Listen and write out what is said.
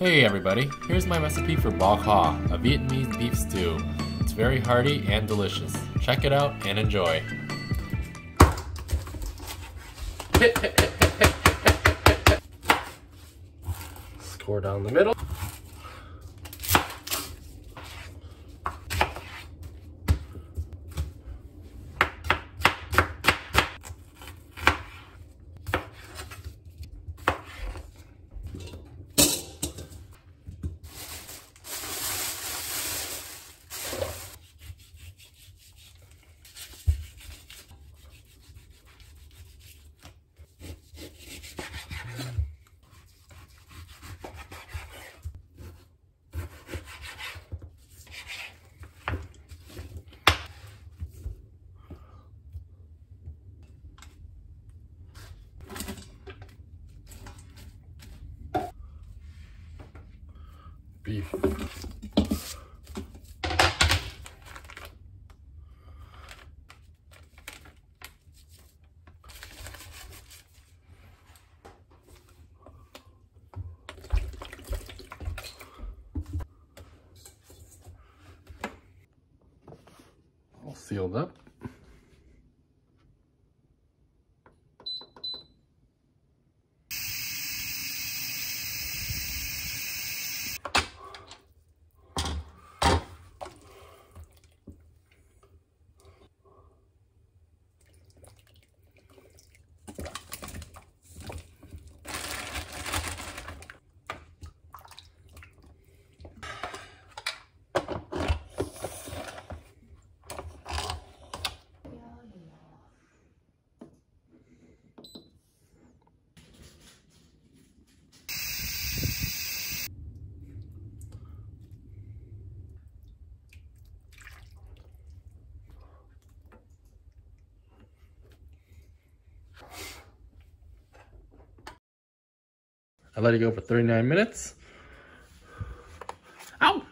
Hey everybody, here's my recipe for bo kho, a Vietnamese beef stew. It's very hearty and delicious. Check it out and enjoy. Score down the middle. Beef. All sealed up. I let it go for 39 minutes. Ow!